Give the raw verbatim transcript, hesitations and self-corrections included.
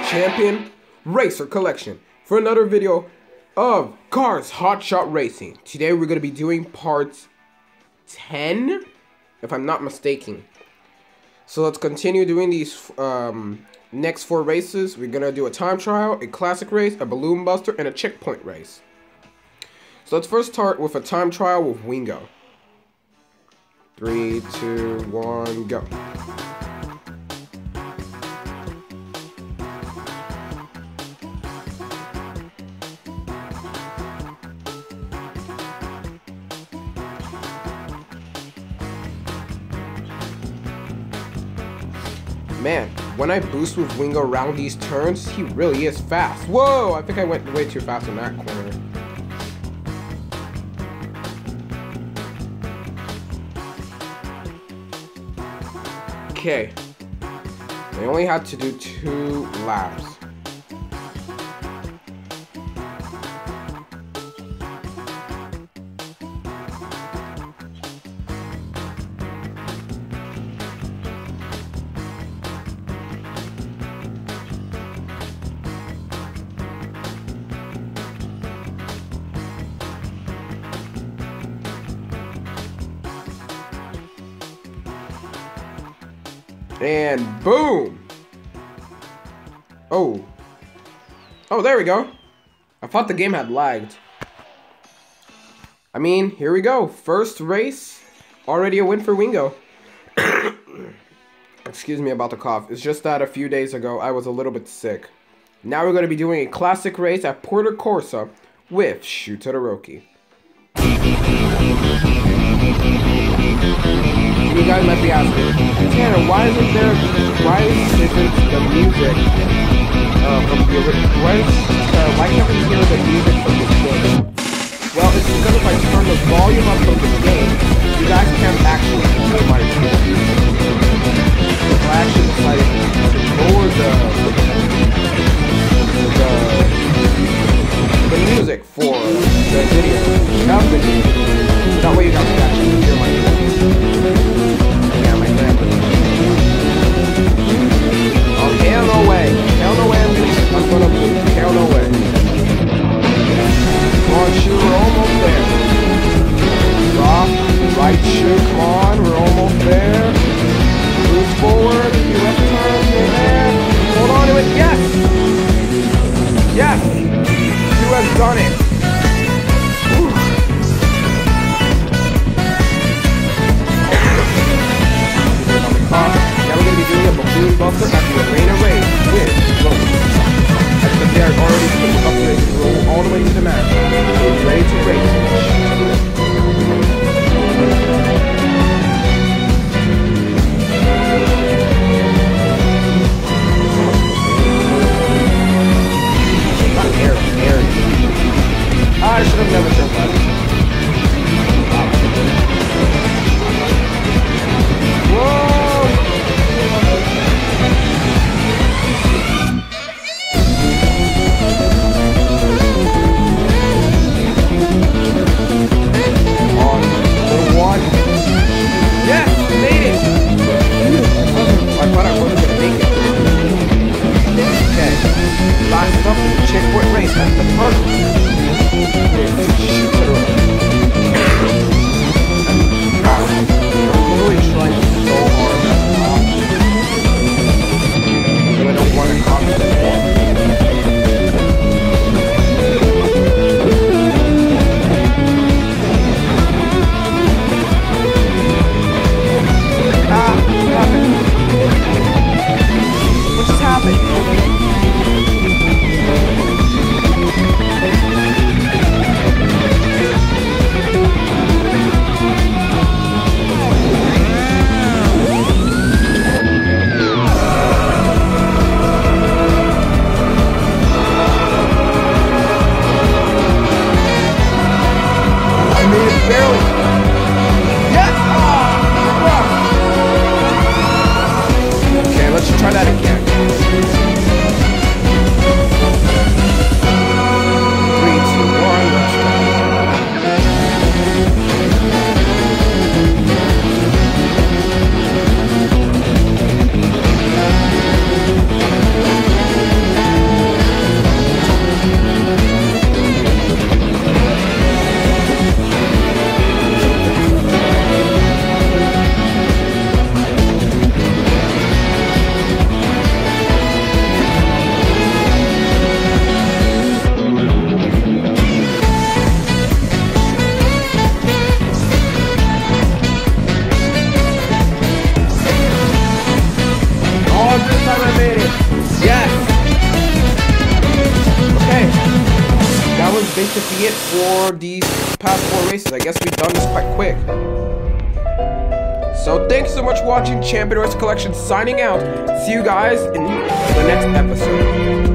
Champion Racer Collection for another video of Cars Hotshot Racing. Today we're going to be doing part ten, if I'm not mistaken. So let's continue doing these um, next four races. We're going to do a time trial, a classic race, a balloon buster, and a checkpoint race. So let's first start with a time trial with Wingo. Three, two, one, go. Man, when I boost with Wingo around these turns, he really is fast. Whoa, I think I went way too fast in that corner. Okay, I only had to do two laps. And boom! Oh. Oh, there we go. I thought the game had lagged. I mean, here we go. First race. Already a win for Wingo. Excuse me about the cough. It's just that a few days ago, I was a little bit sick. Now we're going to be doing a classic race at Porto Corsa with Hotshot. You guys might be asking, Tanner, why isn't there, why isn't the music, uh, from the original, why is, uh, why can't we hear the music from this game? Well, it's because if I turn the volume up from this game, you guys can't actually hear my voice. If I actually decided to lower the, the, the music for the video, that video, that way you guys can actually hear my voice. Yeah, my family. Oh, hell no way. Hell no way I'm gonna, I'm gonna lose. Hell no way. Come on, shoe, we're almost there. Stop. Right shoe, come on, we're almost there. Move forward, a few left turns in there. Hold on to it, yes! Yes! You have done it. Now we're going to be doing a balloon buster at the arena race with Logan. As the they are already put the upgrades to roll all the way to the map. We're ready to race. Not air, air. I should have never done that. Whoa! to be it for these past four races. I guess we've done this quite quick. So thanks so much for watching. Champion Racer Collection signing out. See you guys in the next episode.